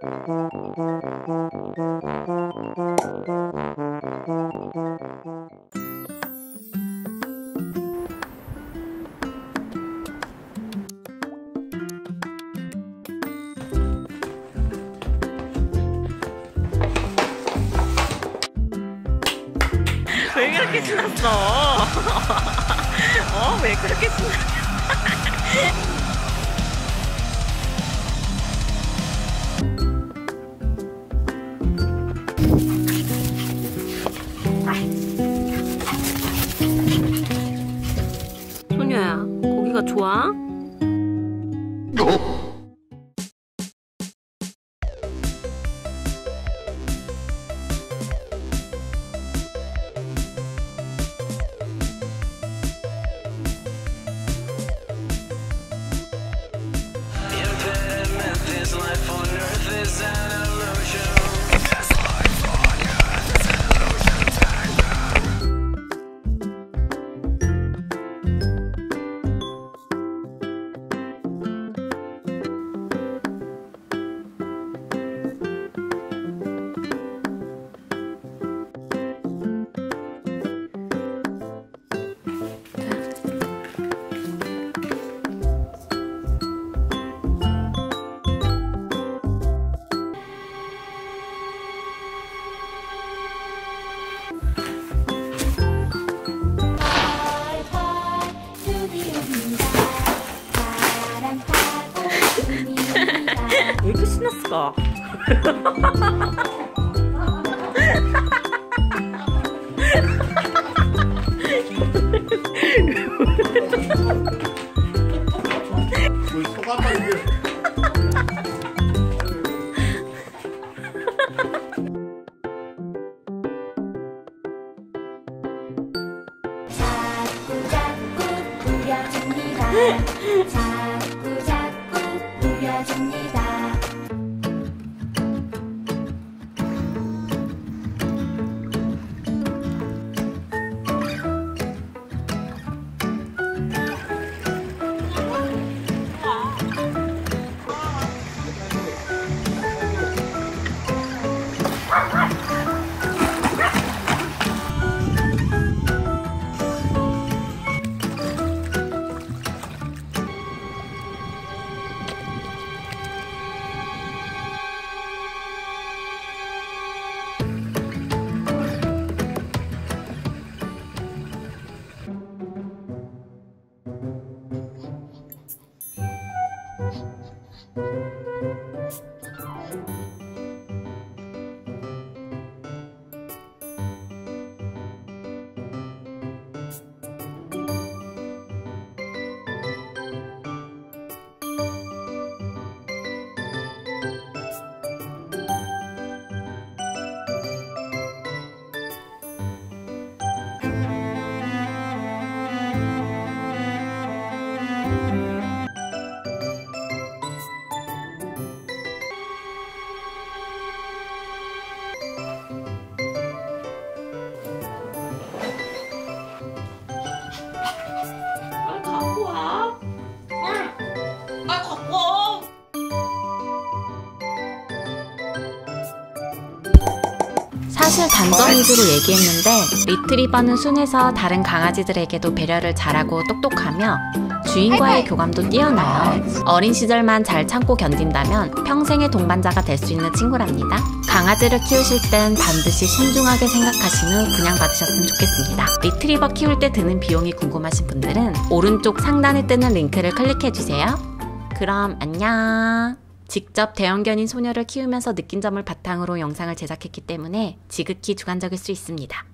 왜 그렇게 신났어? 왜 그렇게 신났어? 소녀야, 고기가 좋아? 왜 이렇게 신났을까? 우리 소감만 이게. 자꾸 부려줍니다. 자꾸 부려줍니다. 사실 단점 위주로 얘기했는데 리트리버는 순해서 다른 강아지들에게도 배려를 잘하고 똑똑하며 주인과의 교감도 뛰어나요. 어린 시절만 잘 참고 견딘다면 평생의 동반자가 될 수 있는 친구랍니다. 강아지를 키우실 땐 반드시 신중하게 생각하신 후 분양받으셨으면 좋겠습니다. 리트리버 키울 때 드는 비용이 궁금하신 분들은 오른쪽 상단에 뜨는 링크를 클릭해주세요. 그럼 안녕! 직접 대형견인 소녀를 키우면서 느낀 점을 바탕으로 영상을 제작했기 때문에 지극히 주관적일 수 있습니다.